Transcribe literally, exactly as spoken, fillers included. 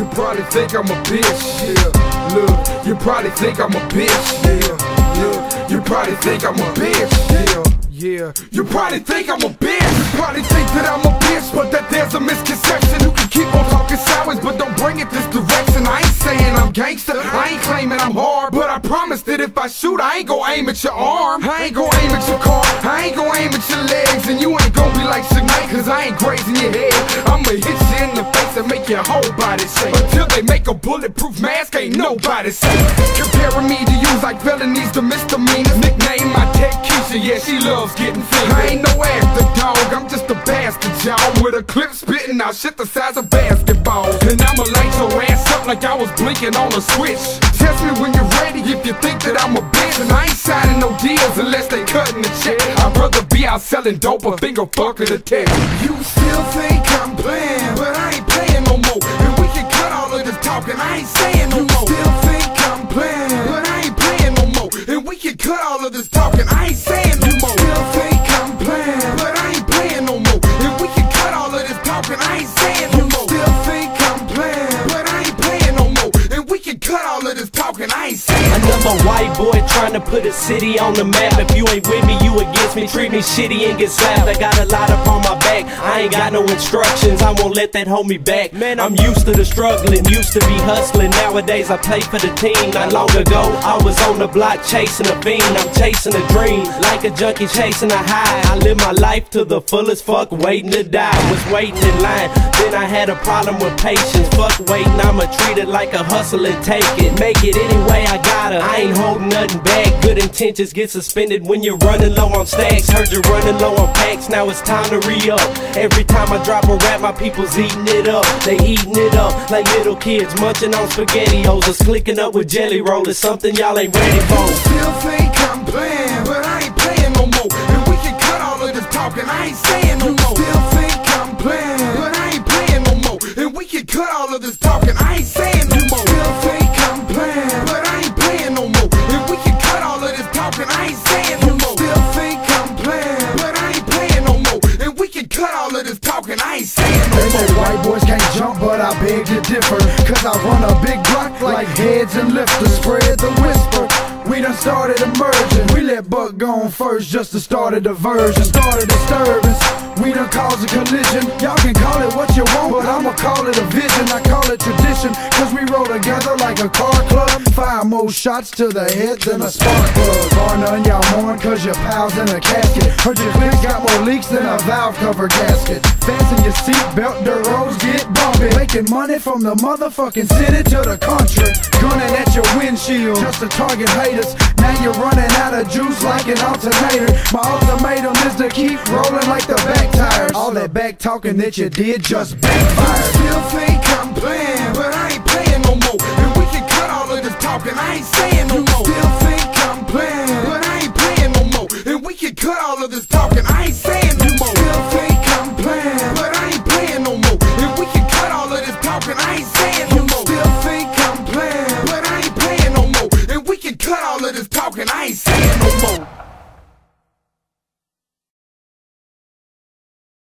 You probably think I'm a bitch, yeah. Look, you probably think I'm a bitch, yeah. Look, you probably think I'm a bitch, yeah. Yeah, you probably think I'm a bitch. You probably think that I'm a bitch, but that there's a misconception. You can keep on talking sideways, but don't bring it this direction. I ain't saying I'm gangster, I ain't claiming I'm hard, but I promise that if I shoot, I ain't gon' aim at your arm. I ain't gon' aim at your car, I ain't gon' aim at your legs, and you ain't gon' be like Suge Knight, cause I ain't grazing your head. I'ma hit you in the face and make your whole body shake. Until they make a bulletproof mask, ain't nobody safe. Comparing me to you like felonies to misdemeanors. Nickname my tech Keisha, yeah, she loves getting fingered. I ain't no actor, dog, I'm just a bastard, y'all, with a clip spitting out shit the size of basketballs. And I'ma light your ass up like I was blinking on a switch. Test me when you're ready if you think that I'm a bitch. And I ain't signing no deals unless they cutting the check. I'd rather be out selling dope or finger fucking a tech. You still think I'm playing, but I ain't playing no more. And we can cut all of this talking, I ain't saying no more. You still think I'm playing, but I ain't playing no more. And we can cut all of this talking, I ain't saying no more. You still think I'm playing, but I ain't playing no more. And we can cut all of this talking, I ain't saying no more. You still think I'm playing, but I ain't playing no more. And we can cut all of this talking, I ain't saying no more. Another white boy trying to put a city on the map. If you ain't with me, you against me. Treat me shitty and get slapped. I got a lot up on my back, I ain't got no instructions. I won't let that hold me back. Man, I'm used to the struggling, used to be hustling. Nowadays I play for the team. Not long ago, I was on the block chasing a fiend. I'm chasing a dream, like a junkie chasing a high. I live my life to the fullest, fuck waiting to die. Was waiting in line, then I had a problem with patience. Fuck waiting, I'ma treat it like a hustle and take it. Make it any way I gotta, I ain't holding nothing back. Good intentions get suspended when you're running low on stacks. Heard you're running low on packs, now it's time to re-up. Every time I drop a rap, my people's eating it up. They eating it up like little kids munching on SpaghettiOs. Us clicking up with jelly rollers, something y'all ain't ready for. You still think I'm playing, but I ain't playing no more. And we can cut all of this talking, I ain't saying no more. You still think I'm playing, but I ain't playing no more. And we can cut all of this talking, I ain't saying no more. You still think I'm playing, but I ain't playing no more. And we can cut all of this talking, I ain't saying no more. You still think I'm playing, but I ain't playing no more. And we can cut all of this talking, I ain't saying no more. They say white boys can't jump, but I beg to differ. Cause I run a big block like heads and lifters. Spread the whisper, we done started emerging. We let Buck go on first just to start a diversion. Start a disturbance, we done caused a collision. Y'all can call it what you want, but I'ma call it a vision. I call it tradition, cause we roll together like a car club. Five more shots to the head than a spark plug. Bar none, y'all mourn cause your pal's in a casket. Heard your clicks got more leaks than a valve cover gasket. Fasten your seatbelt, the roads get bumpy. Making money from the motherfucking city to the country. Gunning at your windshield just to target haters. Now you're running out of juice like an alternator. My ultimatum is to keep rolling like the back tires. All that back talking that you did just backfired. Still think I'm playing, but I ain't playing no more. And we can cut all of this talking, I ain't saying no more. Still think I'm playing, but I ain't playing no more. And we can cut all of this talking, I ain't saying no more. Still think I'm playing, but I ain't playing no more. And we can cut all of this talking, I ain't saying no more.